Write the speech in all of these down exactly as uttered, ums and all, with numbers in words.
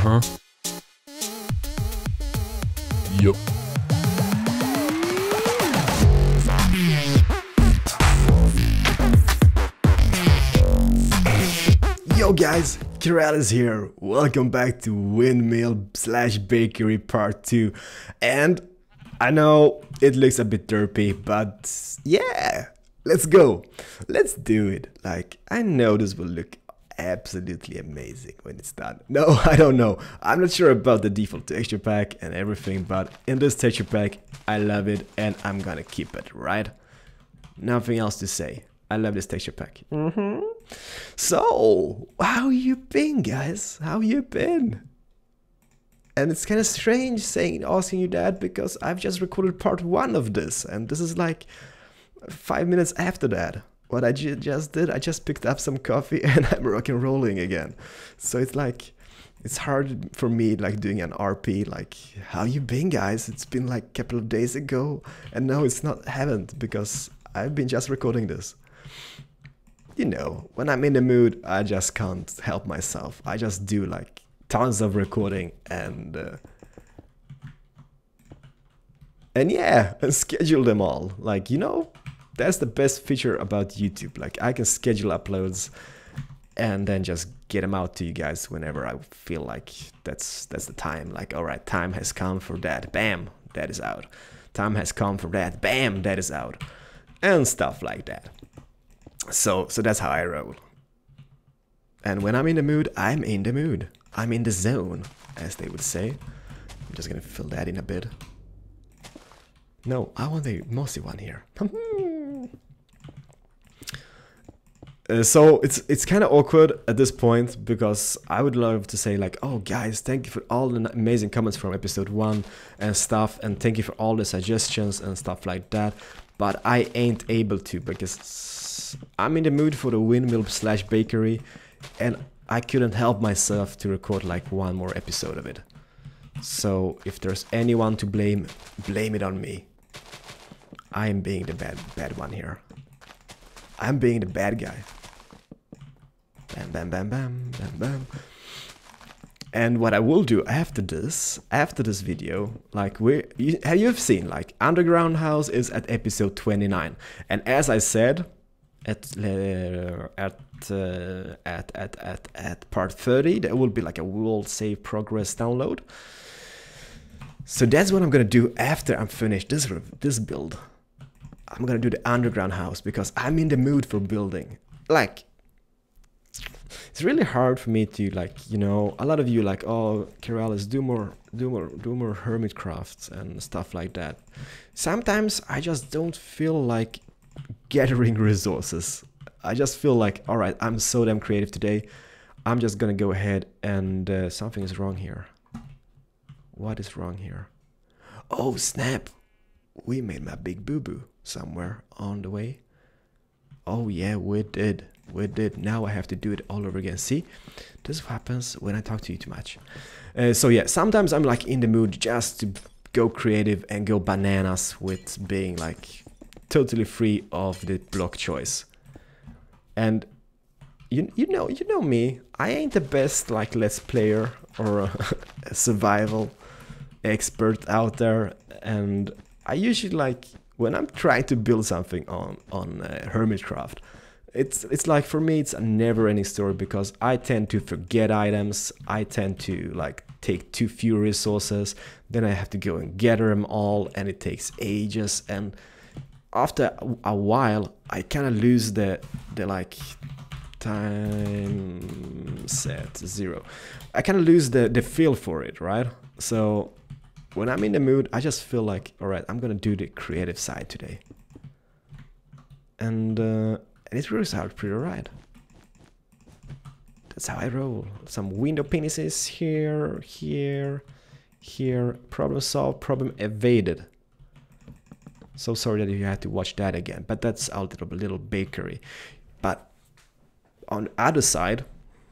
Uh-huh. Yup. Yo guys, Keralis here. Welcome back to Windmill slash Bakery Part two. And I know it looks a bit derpy, but yeah, let's go. Let's do it. Like, I know this will look absolutely amazing when it's done. No, I don't know. I'm not sure about the default texture pack and everything, but in this texture pack, I love it and I'm gonna keep it, right? Nothing else to say. I love this texture pack. Mm-hmm. So, how you been, guys? How you been? And it's kind of strange saying, asking you that, because I've just recorded part one of this, and this is like five minutes after that. What I ju just did, I just picked up some coffee and I'm rock and rolling again. So it's like, it's hard for me, like doing an R P, like, how you been, guys? It's been like a couple of days ago, and no, it's not, haven't, because I've been just recording this. You know, when I'm in the mood, I just can't help myself. I just do like tons of recording and uh, and yeah, and schedule them all. Like, you know, that's the best feature about YouTube. Like, I can schedule uploads and then just get them out to you guys whenever I feel like that's that's the time. Like, all right, time has come for that. Bam, that is out. Time has come for that. Bam, that is out. And stuff like that. So, so that's how I roll. And when I'm in the mood, I'm in the mood. I'm in the zone, as they would say. I'm just gonna fill that in a bit. No, I want the mossy one here. uh, so it's it's kind of awkward at this point, because I would love to say like, oh guys, thank you for all the amazing comments from episode one and stuff, and thank you for all the suggestions and stuff like that. But I ain't able to, because I'm in the mood for the Windmill slash Bakery, and I couldn't help myself to record like one more episode of it. So if there's anyone to blame, blame it on me. I'm being the bad bad one here. I'm being the bad guy. Bam, bam, bam, bam, bam, bam. And what I will do after this, after this video, like we, you, have you seen, like Underground House is at episode twenty-nine, and as I said, at uh, at, uh, at at at at part thirty, there will be like a world save progress download. So that's what I'm gonna do after I'm finished this this build. I'm gonna do the Underground House because I'm in the mood for building. Like, it's really hard for me to, like, you know, a lot of you like, oh, Keralis, do more, do more, do more hermit crafts and stuff like that. Sometimes I just don't feel like gathering resources. I just feel like, all right, I'm so damn creative today. I'm just gonna go ahead and uh, something is wrong here. What is wrong here? Oh, snap. We made my big boo-boo somewhere on the way. Oh yeah, we did. We did. Now I have to do it all over again. See, this happens when I talk to you too much. Uh, so yeah, sometimes I'm like in the mood just to go creative and go bananas with being like totally free of the block choice. And you you know you know me. I ain't the best like let's player or a, a survival expert out there, and I usually like when I'm trying to build something on on uh, Hermitcraft. It's it's like for me it's a never-ending story, because I tend to forget items. I tend to like take too few resources, then I have to go and gather them all, and it takes ages. And after a while, I kind of lose the the like time set zero. I kind of lose the the feel for it, right? So when I'm in the mood, I just feel like, all right, I'm gonna do the creative side today, and. Uh, And it works out pretty right. That's how I roll. Some window penises here, here, here. Problem solved, problem evaded. So sorry that you had to watch that again, but that's our little, little bakery. But on the other side,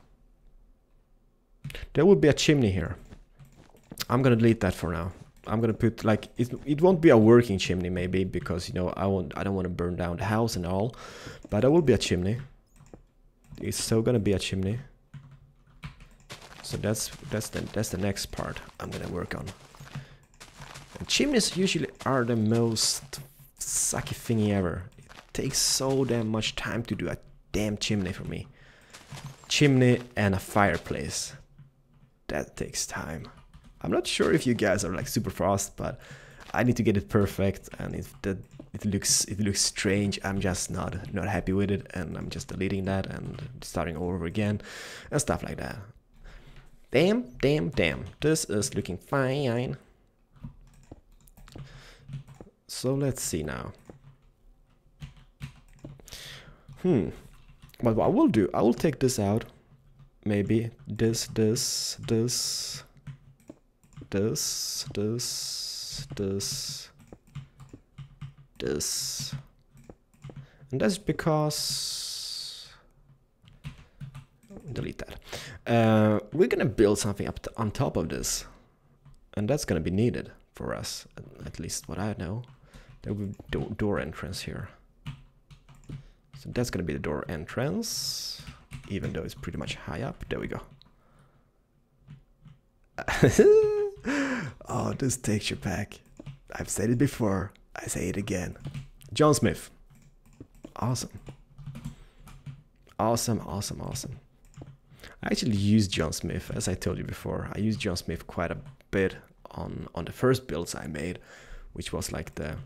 there will be a chimney here. I'm gonna delete that for now. I'm gonna put like it. It won't be a working chimney, maybe, because you know I won't. I don't want to burn down the house and all. But there will be a chimney. It's so gonna be a chimney. So that's that's the that's the next part I'm gonna work on. And chimneys usually are the most sucky thingy ever. It takes so damn much time to do a damn chimney for me. Chimney and a fireplace. That takes time. I'm not sure if you guys are like super fast, but I need to get it perfect, and if that it looks it looks strange, I'm just not not happy with it, and I'm just deleting that and starting over again and stuff like that. Damn, damn, damn. This is looking fine. So let's see now. Hmm. Well, what I will do, I will take this out. Maybe this, this, this, this, this, this, this. And that's because... delete that. Uh, we're gonna build something up on top of this. And that's gonna be needed for us, at least what I know. There will be do door entrance here. So that's gonna be the door entrance, even though it's pretty much high up. There we go. Oh, this texture pack. I've said it before, I say it again. John Smith. Awesome. Awesome, awesome, awesome. I actually used John Smith, as I told you before. I used John Smith quite a bit on, on the first builds I made, which was like the...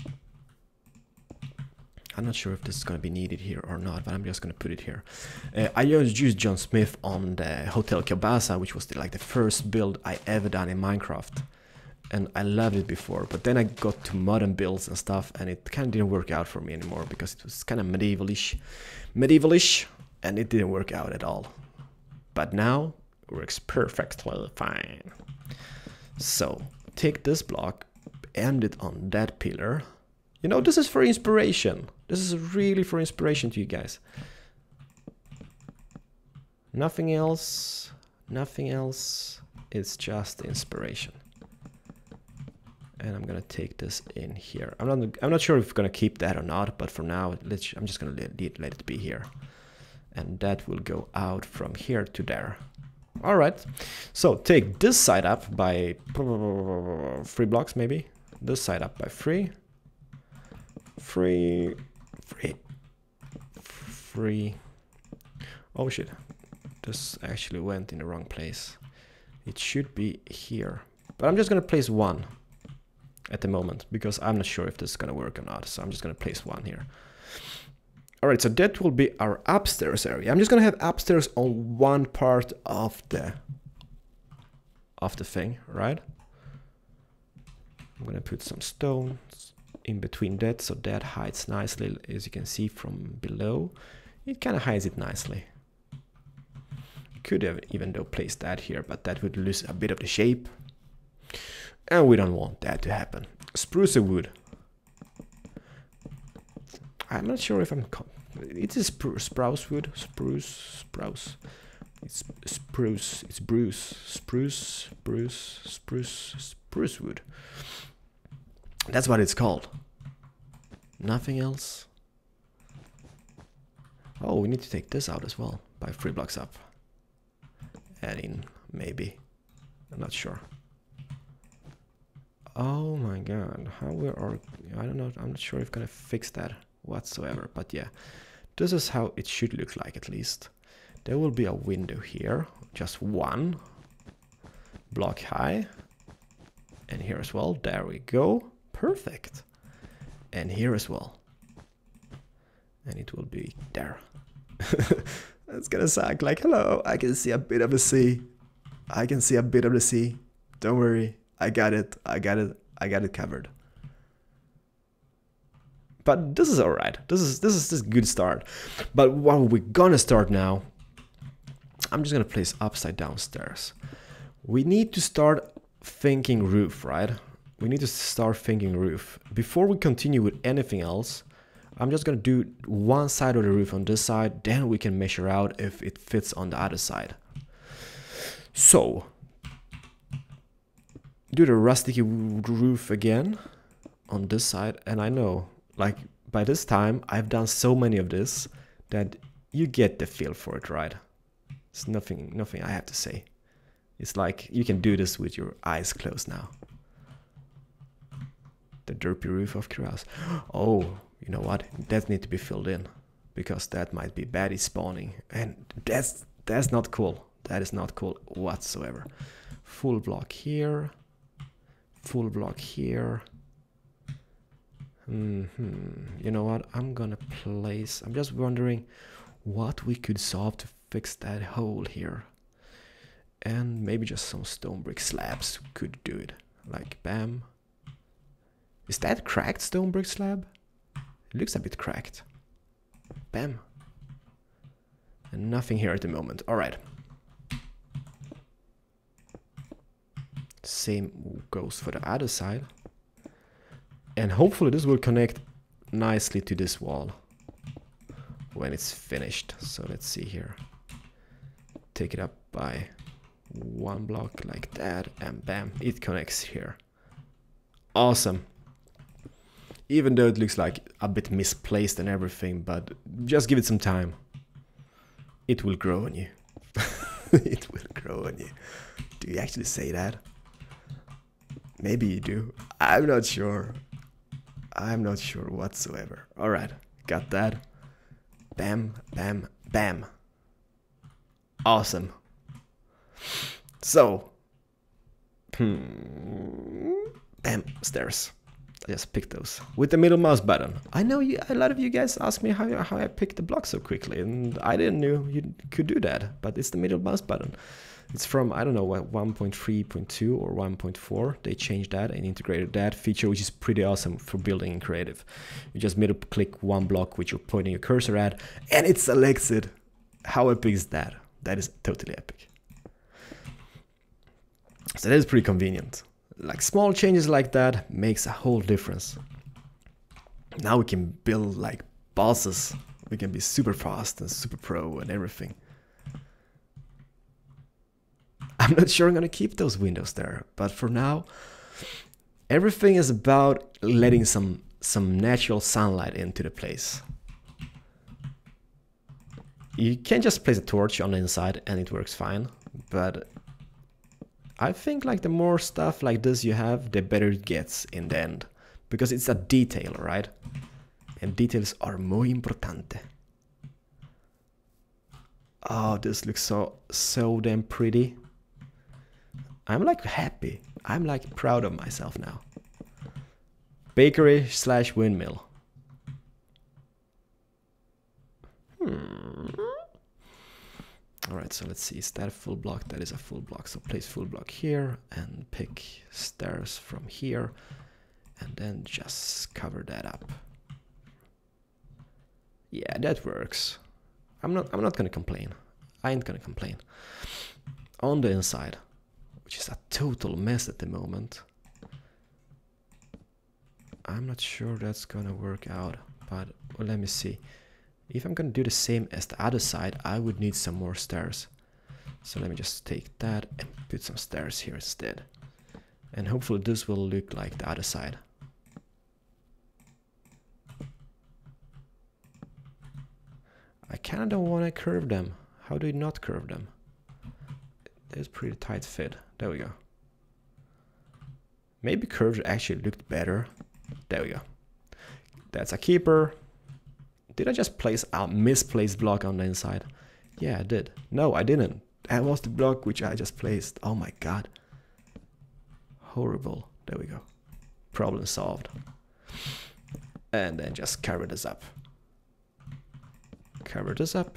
I'm not sure if this is going to be needed here or not, but I'm just going to put it here. Uh, I used John Smith on the Hotel Kielbasa, which was the, like the first build I ever done in Minecraft. And I loved it before, but then I got to modern builds and stuff, and it kind of didn't work out for me anymore, because it was kind of medievalish, medievalish, and it didn't work out at all. But now, it works perfectly fine. So, take this block, end it on that pillar. You know, this is for inspiration. This is really for inspiration to you guys. Nothing else, nothing else. It's just inspiration. And I'm gonna take this in here. I'm not. I'm not sure if we're gonna keep that or not, but for now, let's. I'm just gonna let it, let it be here, and that will go out from here to there. All right. So take this side up by three blocks, maybe. This side up by three. Free, free, free. Oh shit! This actually went in the wrong place. It should be here, but I'm just gonna place one at the moment, because I'm not sure if this is gonna work or not. So I'm just gonna place one here. All right, so that will be our upstairs area. I'm just gonna have upstairs on one part of the of the thing, right? I'm gonna put some stones in between that, so that hides nicely, as you can see from below. It kind of hides it nicely. Could have even though placed that here, but that would lose a bit of the shape, and we don't want that to happen. Spruce wood. I'm not sure if I'm... It is spruce wood. Spruce, spruce. It's spruce. It's Bruce. Spruce, spruce, spruce, spruce wood. That's what it's called. Nothing else. Oh, we need to take this out as well by three blocks up. Add in, maybe. I'm not sure. Oh my god, how we are... I don't know, I'm not sure if I'm gonna fix that whatsoever, but yeah. This is how it should look like, at least. There will be a window here, just one block high. And here as well, there we go. Perfect. And here as well. And it will be there. That's gonna suck. Like, hello, I can see a bit of a sea. I can see a bit of the sea. Don't worry. I got it. I got it. I got it covered. But this is alright. This is this is this good start. But what we're gonna start now, I'm just gonna place upside down stairs. We need to start thinking roof, right? We need to start thinking roof. Before we continue with anything else, I'm just gonna do one side of the roof on this side, then we can measure out if it fits on the other side. So, do the rustic roof again on this side, and I know, like, by this time, I've done so many of this that you get the feel for it, right? It's nothing, nothing I have to say. It's like you can do this with your eyes closed now. The derpy roof of Keralis. Oh, you know what? That needs to be filled in, because that might be baddies spawning, and that's that's not cool. That is not cool whatsoever. Full block here. Full block here. Mm-hmm. You know what? I'm gonna place... I'm just wondering what we could solve to fix that hole here. And maybe just some stone brick slabs could do it. Like, bam. Is that cracked stone brick slab? It looks a bit cracked. Bam. And nothing here at the moment. Alright. Same goes for the other side. And hopefully this will connect nicely to this wall when it's finished. So let's see here. Take it up by one block like that, and bam, it connects here. Awesome. Even though it looks like a bit misplaced and everything, but just give it some time. It will grow on you. It will grow on you. Do you actually say that? Maybe you do. I'm not sure. I'm not sure whatsoever. Alright, got that. Bam, bam, bam. Awesome. So, hmm, bam, stairs. I just picked those with the middle mouse button. I know you, a lot of you guys ask me how, how I picked the block so quickly, and I didn't know you could do that, but it's the middle mouse button. It's from, I don't know, what, one point three point two or one point four. They changed that and integrated that feature, which is pretty awesome for building in creative. You just middle click one block which you're pointing your cursor at, and it selects it. How epic is that? That is totally epic. So that is pretty convenient. Like, small changes like that makes a whole difference. Now we can build like bosses. We can be super fast and super pro and everything. I'm not sure I'm gonna keep those windows there, but for now, everything is about letting some some natural sunlight into the place. You can just place a torch on the inside and it works fine, but I think like the more stuff like this you have, the better it gets in the end, because it's a detail, right? And details are muy importante. Oh, this looks so so damn pretty. I'm like happy. I'm like proud of myself now. Bakery slash windmill. Hmm. Alright, so let's see. Is that a full block? That is a full block. So place full block here and pick stairs from here. And then just cover that up. Yeah, that works. I'm not I'm not gonna complain. I ain't gonna complain. On the inside, which is a total mess at the moment. I'm not sure that's gonna work out, but well, let me see. If I'm gonna do the same as the other side, I would need some more stairs. So let me just take that and put some stairs here instead. And hopefully this will look like the other side. I kinda don't wanna curve them. How do you not curve them? There's pretty tight fit. There we go. Maybe curves actually looked better. There we go. That's a keeper. Did I just place a misplaced block on the inside? Yeah, I did. No, I didn't. That was the block which I just placed. Oh my god. Horrible. There we go. Problem solved. And then just cover this up. Cover this up.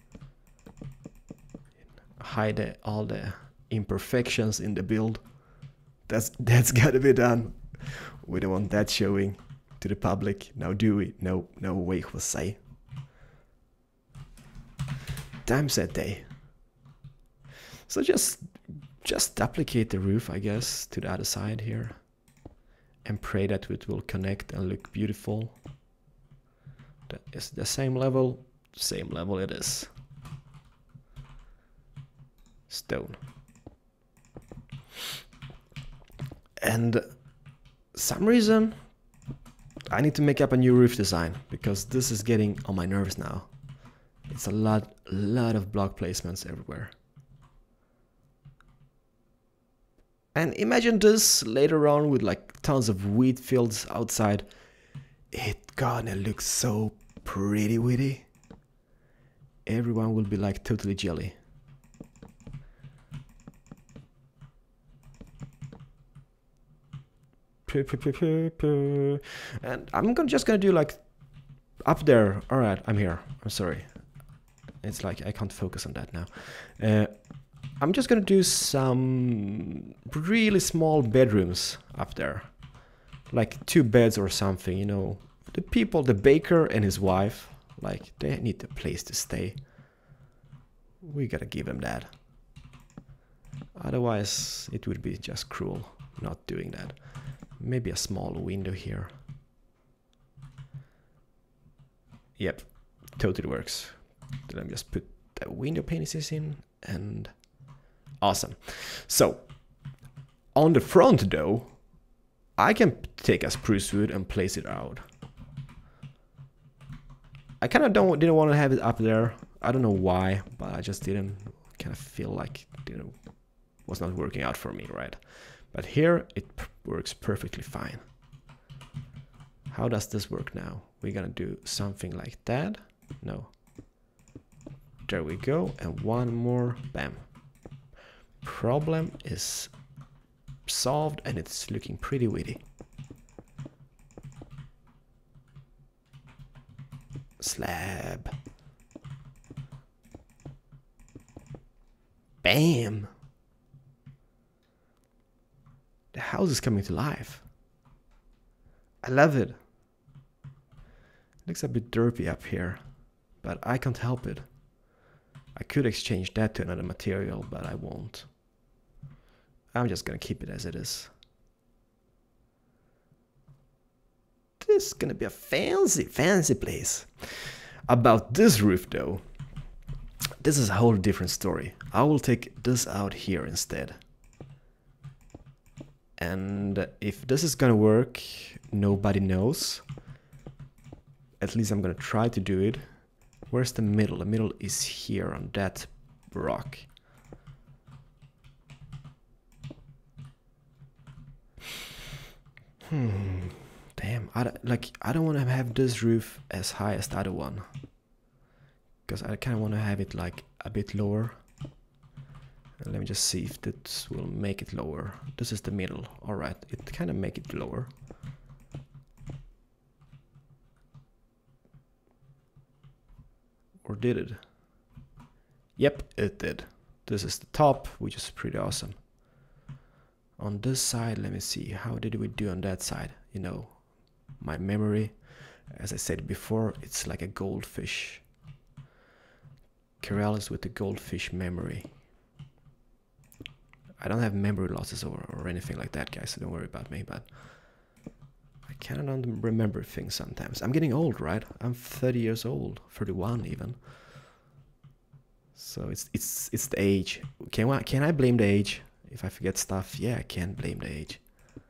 Hide the, all the imperfections in the build. That's that's gotta be done. We don't want that showing to the public. Now do we? No, no way, Jose. Time's that day. So just just duplicate the roof, I guess, to the other side here. And pray that it will connect and look beautiful. That is the same level. Same level it is. Stone. And some reason I need to make up a new roof design, because this is getting on my nerves now. It's a lot, lot of block placements everywhere. And imagine this later on with like tons of wheat fields outside. It gonna look so pretty witty. Everyone will be like totally jelly. And I'm gonna just gonna do like up there. All right, I'm here. I'm sorry. It's like I can't focus on that now. Uh, I'm just gonna do some really small bedrooms up there, like two beds or something. You know, the people, the baker and his wife, like they need a place to stay. We gotta give them that. Otherwise, it would be just cruel not doing that. Maybe a small window here. Yep, totally works. Let me just put the window penises in and awesome. So on the front though, I can take a spruce wood and place it out. I kind of don't didn't want to have it up there. I don't know why, but I just didn't kind of feel like you know was not working out for me, right? But here it p works perfectly fine. How does this work now? We're gonna do something like that. No. There we go. And one more. Bam. Problem is solved and it's looking pretty witty. Slab. Bam. The house is coming to life. I love it. Looks a bit derpy up here, but I can't help it. I could exchange that to another material, but I won't. I'm just gonna keep it as it is. This is gonna be a fancy, fancy place. About this roof though, this is a whole different story. I will take this out here instead. And if this is gonna work, nobody knows. At least I'm gonna try to do it. Where's the middle? The middle is here on that rock. Hmm. Damn. I don't, like I don't want to have this roof as high as the other one, because I kind of want to have it like a bit lower. And let me just see if this will make it lower. This is the middle. All right. It kind of make it lower. Or did it? Yep, it did. This is the top, which is pretty awesome. On this side, let me see. How did we do on that side? You know, my memory, as I said before, it's like a goldfish. Keralis with the goldfish memory. I don't have memory losses or, or anything like that, guys, so don't worry about me, but I kind of don't remember things sometimes. I'm getting old, right? I'm thirty years old, thirty-one even. So it's it's it's the age. Can I can I blame the age if I forget stuff? Yeah, I can blame the age.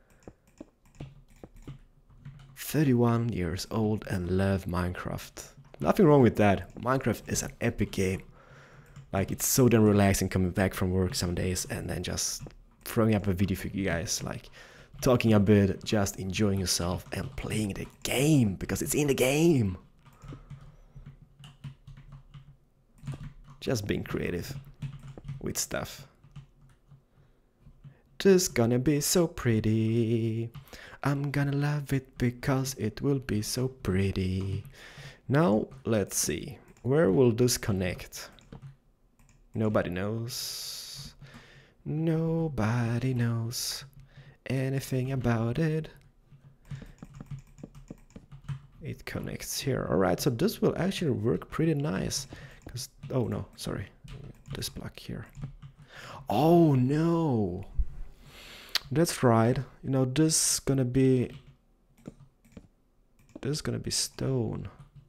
thirty-one years old and love Minecraft. Nothing wrong with that. Minecraft is an epic game. Like, it's so damn relaxing coming back from work some days and then just throwing up a video for you guys, like talking a bit, just enjoying yourself and playing the game because it's in the game. Just being creative with stuff. This gonna be so pretty. I'm gonna love it because it will be so pretty. Now, let's see. Where will this connect? Nobody knows. Nobody knows anything about it. It connects here. Alright, so this will actually work pretty nice. Cause, oh no, sorry. This block here. Oh no! That's right. You know, this is gonna be... This is gonna be stone.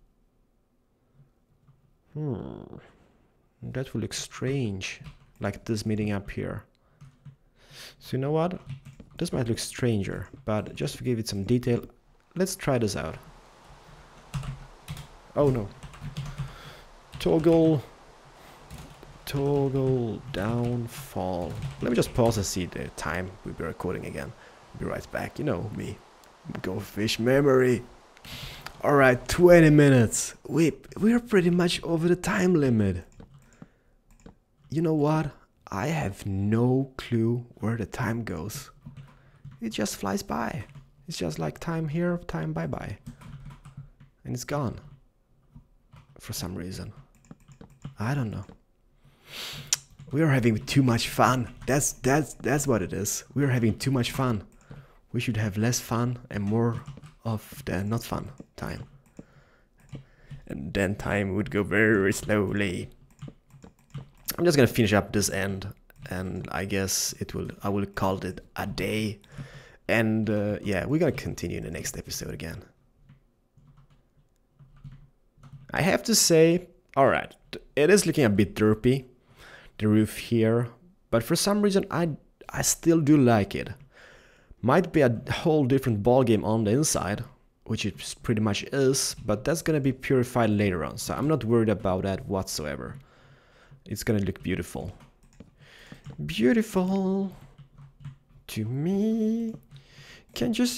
Hmm. That will look strange. Like this meeting up here. So you know what? This might look stranger, but just to give it some detail, let's try this out. Oh no. Toggle. toggle downfall. Let me just pause and see the time we'll be recording again. Be right back. You know me. Go fish memory. Alright, twenty minutes. We, we're pretty much over the time limit. You know what? I have no clue where the time goes. It just flies by. It's just like time here, time bye-bye. And it's gone. For some reason. I don't know. We are having too much fun. That's that's that's what it is. We are having too much fun. We should have less fun and more of the not fun time. And then time would go very slowly. I'm just gonna finish up this end, and I guess it will. I will call it a day. And uh, yeah, we're gonna continue in the next episode again. I have to say, all right, it is looking a bit derpy, the roof here, but for some reason I I still do like it. Might be a whole different ball game on the inside, which it pretty much is, but that's gonna be purified later on, so I'm not worried about that whatsoever. It's gonna look beautiful. Beautiful to me. Can't you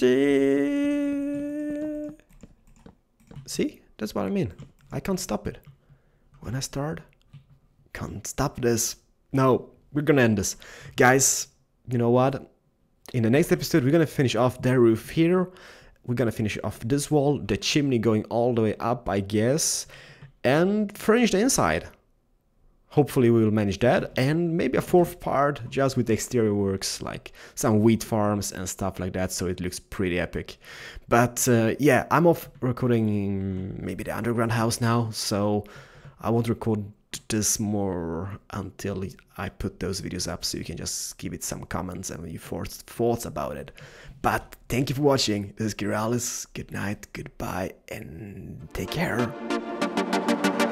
see? See? That's what I mean. I can't stop it. When I start, can't stop this. No, we're gonna end this. Guys, you know what? In the next episode, we're gonna finish off the roof here. We're gonna finish off this wall, the chimney going all the way up, I guess, and furnish the inside. Hopefully we will manage that, and maybe a fourth part just with the exterior works, like some wheat farms and stuff like that, so it looks pretty epic. But uh, yeah, I'm off recording maybe the underground house now, so I won't record this more until I put those videos up, so you can just give it some comments and your thoughts about it. But thank you for watching. This is Keralis. Good night, goodbye, and take care.